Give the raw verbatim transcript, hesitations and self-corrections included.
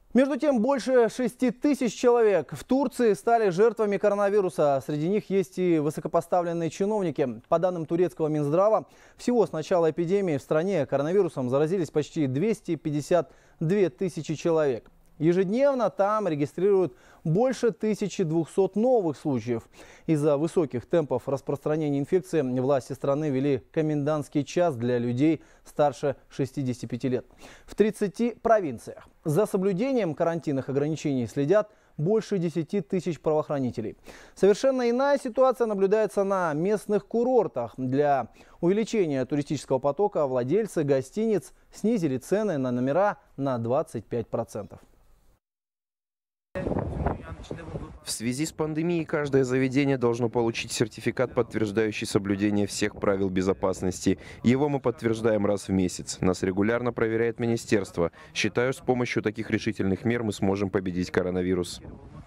Между тем, больше шести тысяч человек в Турции стали жертвами коронавируса. Среди них есть и высокопоставленные чиновники. По данным турецкого Минздрава, всего с начала эпидемии в стране коронавирусом заразились почти двести пятьдесят две тысячи человек. Ежедневно там регистрируют больше тысячи двухсот новых случаев. Из-за высоких темпов распространения инфекции власти страны ввели комендантский час для людей старше шестидесяти пяти лет. В тридцати провинциях за соблюдением карантинных ограничений следят больше десяти тысяч правоохранителей. Совершенно иная ситуация наблюдается на местных курортах. Для увеличения туристического потока владельцы гостиниц снизили цены на номера на двадцать пять процентов. В связи с пандемией каждое заведение должно получить сертификат, подтверждающий соблюдение всех правил безопасности. Его мы подтверждаем раз в месяц. Нас регулярно проверяет министерство. Считаю, с помощью таких решительных мер мы сможем победить коронавирус.